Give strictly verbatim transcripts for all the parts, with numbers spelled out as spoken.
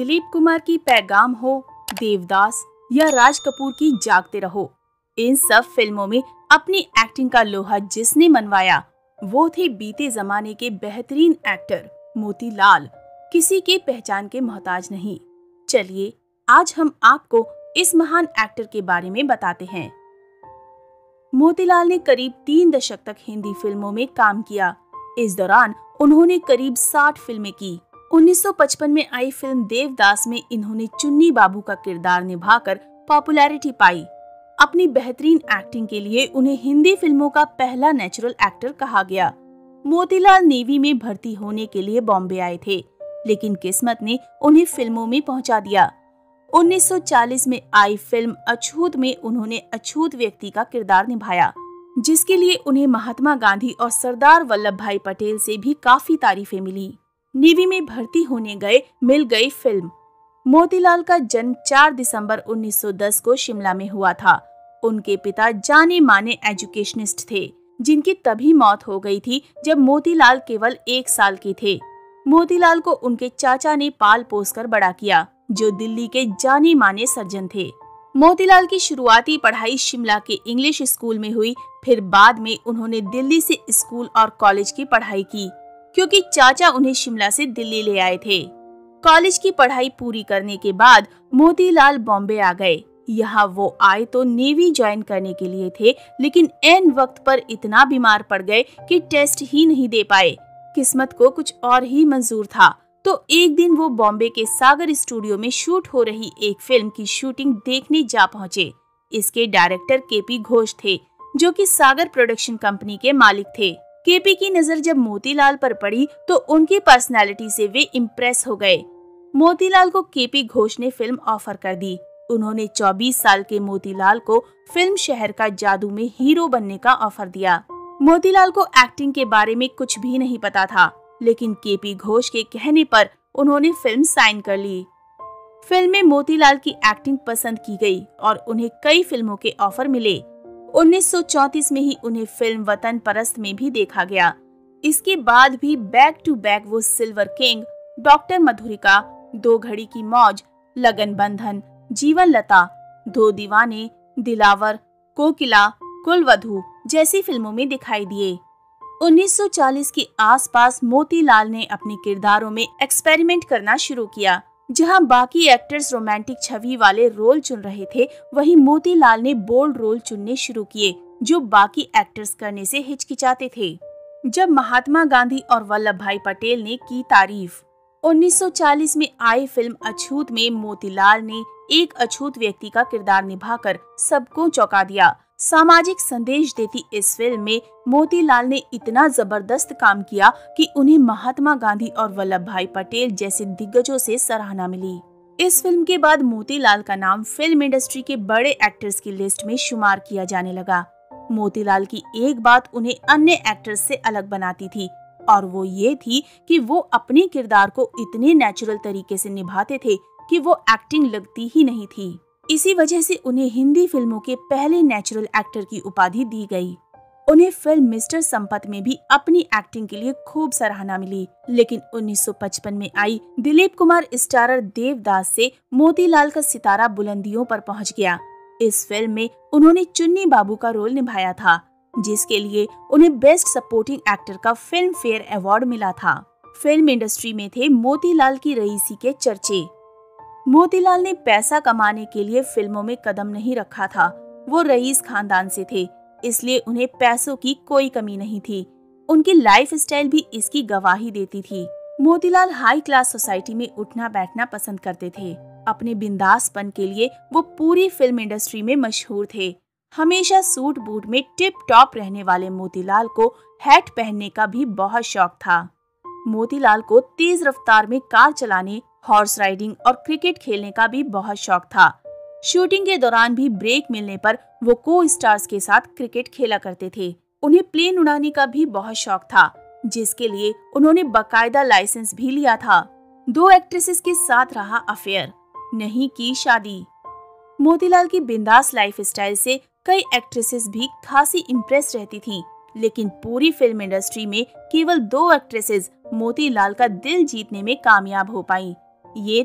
दिलीप कुमार की पैगाम हो, देवदास या राज कपूर की जागते रहो, इन सब फिल्मों में अपनी एक्टिंग का लोहा जिसने मनवाया वो थे बीते जमाने के बेहतरीन एक्टर मोतीलाल, किसी के पहचान के मोहताज नहीं। चलिए आज हम आपको इस महान एक्टर के बारे में बताते हैं। मोतीलाल ने करीब तीन दशक तक हिंदी फिल्मों में काम किया। इस दौरान उन्होंने करीब साठ फिल्में की। उन्नीस सौ पचपन में आई फिल्म देवदास में इन्होंने चुन्नी बाबू का किरदार निभाकर पॉपुलैरिटी पाई। अपनी बेहतरीन एक्टिंग के लिए उन्हें हिंदी फिल्मों का पहला नेचुरल एक्टर कहा गया। मोतीलाल नेवी में भर्ती होने के लिए बॉम्बे आए थे, लेकिन किस्मत ने उन्हें फिल्मों में पहुंचा दिया। उन्नीस सौ चालीस में आई फिल्म अछूत में उन्होंने अछूत व्यक्ति का किरदार निभाया, जिसके लिए उन्हें महात्मा गांधी और सरदार वल्लभ भाई पटेल से भी काफी तारीफें मिली। नेवी में भर्ती होने गए मिल गई फिल्म। मोतीलाल का जन्म चार दिसंबर उन्नीस सौ दस को शिमला में हुआ था। उनके पिता जाने माने एजुकेशनिस्ट थे, जिनकी तभी मौत हो गई थी जब मोतीलाल केवल एक साल के थे। मोतीलाल को उनके चाचा ने पाल पोस कर बड़ा किया, जो दिल्ली के जाने माने सर्जन थे। मोतीलाल की शुरुआती पढ़ाई शिमला के इंग्लिश स्कूल में हुई, फिर बाद में उन्होंने दिल्ली से स्कूल और कॉलेज की पढ़ाई की, क्योंकि चाचा उन्हें शिमला से दिल्ली ले आए थे। कॉलेज की पढ़ाई पूरी करने के बाद मोतीलाल बॉम्बे आ गए। यहाँ वो आए तो नेवी ज्वाइन करने के लिए थे, लेकिन ऐन वक्त पर इतना बीमार पड़ गए कि टेस्ट ही नहीं दे पाए। किस्मत को कुछ और ही मंजूर था, तो एक दिन वो बॉम्बे के सागर स्टूडियो में शूट हो रही एक फिल्म की शूटिंग देखने जा पहुँचे। इसके डायरेक्टर केपी घोष थे, जो कि सागर प्रोडक्शन कंपनी के मालिक थे। केपी की नजर जब मोतीलाल पर पड़ी तो उनकी पर्सनालिटी से वे इम्प्रेस हो गए। मोतीलाल को केपी घोष ने फिल्म ऑफर कर दी। उन्होंने चौबीस साल के मोतीलाल को फिल्म शहर का जादू में हीरो बनने का ऑफर दिया। मोतीलाल को एक्टिंग के बारे में कुछ भी नहीं पता था, लेकिन केपी घोष के कहने पर उन्होंने फिल्म साइन कर ली। फिल्म में मोतीलाल की एक्टिंग पसंद की गई और उन्हें कई फिल्मों के ऑफर मिले। उन्नीस सौ चौंतीस में ही उन्हें फिल्म वतन परस्त में भी देखा गया। इसके बाद भी बैक टू बैक वो सिल्वर किंग, डॉक्टर मधुरिका, दो घड़ी की मौज, लगन बंधन, जीवन लता, दो दीवाने, दिलावर, कोकिला, कुलवधू जैसी फिल्मों में दिखाई दिए। उन्नीस सौ चालीस के आसपास मोतीलाल ने अपने किरदारों में एक्सपेरिमेंट करना शुरू किया। जहां बाकी एक्टर्स रोमांटिक छवि वाले रोल चुन रहे थे, वहीं मोतीलाल ने बोल्ड रोल चुनने शुरू किए, जो बाकी एक्टर्स करने से हिचकिचाते थे। जब महात्मा गांधी और वल्लभ भाई पटेल ने की तारीफ। उन्नीस सौ चालीस में आई फिल्म अछूत में मोतीलाल ने एक अछूत व्यक्ति का किरदार निभाकर सबको चौंका दिया। सामाजिक संदेश देती इस फिल्म में मोतीलाल ने इतना जबरदस्त काम किया कि उन्हें महात्मा गांधी और वल्लभ भाई पटेल जैसे दिग्गजों से सराहना मिली। इस फिल्म के बाद मोतीलाल का नाम फिल्म इंडस्ट्री के बड़े एक्टर्स की लिस्ट में शुमार किया जाने लगा। मोतीलाल की एक बात उन्हें अन्य एक्टर्स से अलग बनाती थी, और वो ये थी कि वो अपने किरदार को इतने नेचुरल तरीके से निभाते थे कि वो एक्टिंग लगती ही नहीं थी। इसी वजह से उन्हें हिंदी फिल्मों के पहले नेचुरल एक्टर की उपाधि दी गई। उन्हें फिल्म मिस्टर संपत में भी अपनी एक्टिंग के लिए खूब सराहना मिली, लेकिन उन्नीस सौ पचपन में आई दिलीप कुमार स्टारर देवदास से मोतीलाल का सितारा बुलंदियों पर पहुंच गया। इस फिल्म में उन्होंने चुन्नी बाबू का रोल निभाया था, जिसके लिए उन्हें बेस्ट सपोर्टिंग एक्टर का फिल्म फेयर अवार्ड मिला था। फिल्म इंडस्ट्री में थे मोतीलाल की रईसी के चर्चे। मोतीलाल ने पैसा कमाने के लिए फिल्मों में कदम नहीं रखा था। वो रईस खानदान से थे, इसलिए उन्हें पैसों की कोई कमी नहीं थी। उनकी लाइफ स्टाइल भी इसकी गवाही देती थी। मोतीलाल हाई क्लास सोसाइटी में उठना बैठना पसंद करते थे। अपने बिंदासपन के लिए वो पूरी फिल्म इंडस्ट्री में मशहूर थे। हमेशा सूट बूट में टिप टॉप रहने वाले मोतीलाल को हैट पहनने का भी बहुत शौक था। मोतीलाल को तेज रफ्तार में कार चलाने, हॉर्स राइडिंग और क्रिकेट खेलने का भी बहुत शौक था। शूटिंग के दौरान भी ब्रेक मिलने पर वो को स्टार्स के साथ क्रिकेट खेला करते थे। उन्हें प्लेन उड़ाने का भी बहुत शौक था, जिसके लिए उन्होंने बाकायदा लाइसेंस भी लिया था। दो एक्ट्रेसेस के साथ रहा अफेयर, नहीं की शादी। मोतीलाल की बिंदास लाइफ स्टाइल से कई एक्ट्रेसेस भी खासी इम्प्रेस रहती थीं, लेकिन पूरी फिल्म इंडस्ट्री में केवल दो एक्ट्रेसेस मोतीलाल का दिल जीतने में कामयाब हो पाईं। ये थीं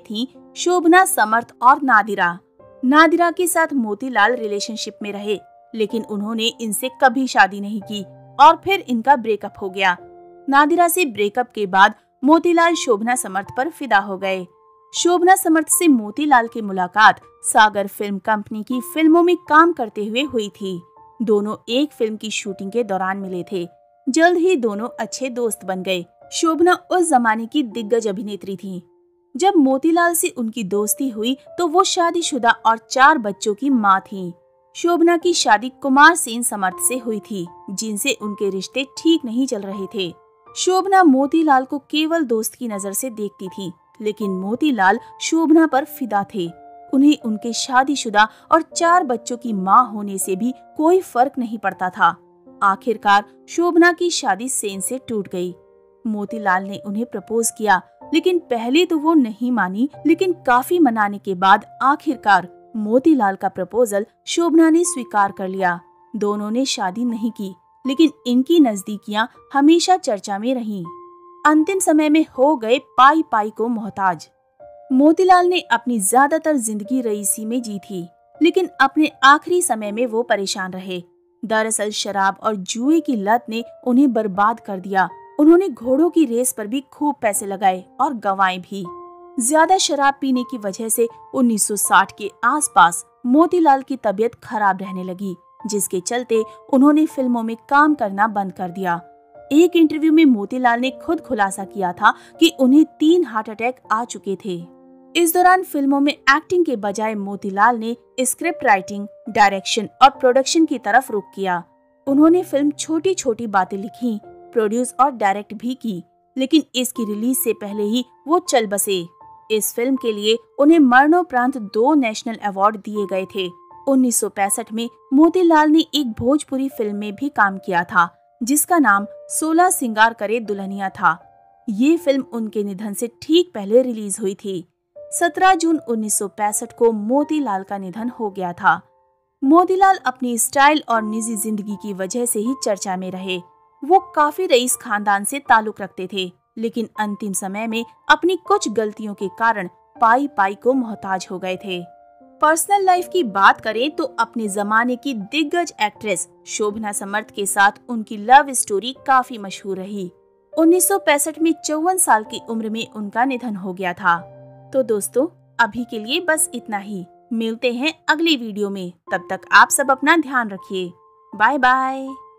शोभना समर्थ और नादिरा। नादिरा के साथ मोतीलाल रिलेशनशिप में रहे, लेकिन उन्होंने इनसे कभी शादी नहीं की और फिर इनका ब्रेकअप हो गया। नादिरा से ब्रेकअप के बाद मोतीलाल शोभना समर्थ पर फिदा हो गए। शोभना समर्थ से मोतीलाल की मुलाकात सागर फिल्म कंपनी की फिल्मों में काम करते हुए हुई थी। दोनों एक फिल्म की शूटिंग के दौरान मिले थे। जल्द ही दोनों अच्छे दोस्त बन गए। शोभना उस जमाने की दिग्गज अभिनेत्री थी। जब मोतीलाल से उनकी दोस्ती हुई तो वो शादीशुदा और चार बच्चों की मां थी। शोभना की शादी कुमार सेन समर्थ से हुई थी, जिनसे उनके रिश्ते ठीक नहीं चल रहे थे। शोभना मोतीलाल को केवल दोस्त की नजर से देखती थी, लेकिन मोतीलाल शोभना पर फिदा थे। उन्हें उनके शादीशुदा और चार बच्चों की मां होने से भी कोई फर्क नहीं पड़ता था। आखिरकार शोभना की शादी सेन से टूट गई। मोतीलाल ने उन्हें प्रपोज किया, लेकिन पहले तो वो नहीं मानी, लेकिन काफी मनाने के बाद आखिरकार मोतीलाल का प्रपोजल शोभना ने स्वीकार कर लिया। दोनों ने शादी नहीं की, लेकिन इनकी नजदीकियां हमेशा चर्चा में रहीं। अंतिम समय में हो गए पाई पाई को मोहताज। मोतीलाल ने अपनी ज्यादातर जिंदगी रईसी में जी थी, लेकिन अपने आखिरी समय में वो परेशान रहे। दरअसल शराब और जुए की लत ने उन्हें बर्बाद कर दिया। उन्होंने घोड़ों की रेस पर भी खूब पैसे लगाए और गंवाए भी। ज्यादा शराब पीने की वजह से उन्नीस सौ साठ के आसपास मोतीलाल की तबीयत खराब रहने लगी, जिसके चलते उन्होंने फिल्मों में काम करना बंद कर दिया। एक इंटरव्यू में मोतीलाल ने खुद खुलासा किया था कि उन्हें तीन हार्ट अटैक आ चुके थे। इस दौरान फिल्मों में एक्टिंग के बजाय मोतीलाल ने स्क्रिप्ट राइटिंग, डायरेक्शन और प्रोडक्शन की तरफ रुख किया। उन्होंने फिल्म छोटी छोटी बातें लिखी, प्रोड्यूस और डायरेक्ट भी की, लेकिन इसकी रिलीज से पहले ही वो चल बसे। इस फिल्म के लिए उन्हें मरणोपरांत दो नेशनल अवार्ड दिए गए थे। उन्नीस सौ पैंसठ में मोतीलाल ने एक भोजपुरी फिल्म में भी काम किया था, जिसका नाम सोलह सिंगार करे दुल्हनिया था। ये फिल्म उनके निधन से ठीक पहले रिलीज हुई थी। सत्रह जून उन्नीस सौ पैंसठ को मोतीलाल का निधन हो गया था। मोतीलाल अपनी स्टाइल और निजी जिंदगी की वजह से ही चर्चा में रहे। वो काफी रईस खानदान से ताल्लुक रखते थे, लेकिन अंतिम समय में अपनी कुछ गलतियों के कारण पाई पाई को मोहताज हो गए थे। पर्सनल लाइफ की बात करें तो अपने जमाने की दिग्गज एक्ट्रेस शोभना समर्थ के साथ उनकी लव स्टोरी काफी मशहूर रही। उन्नीस सौ पैंसठ में चौवन साल की उम्र में उनका निधन हो गया था। तो दोस्तों, अभी के लिए बस इतना ही। मिलते हैं अगली वीडियो में। तब तक आप सब अपना ध्यान रखिए। Bye bye.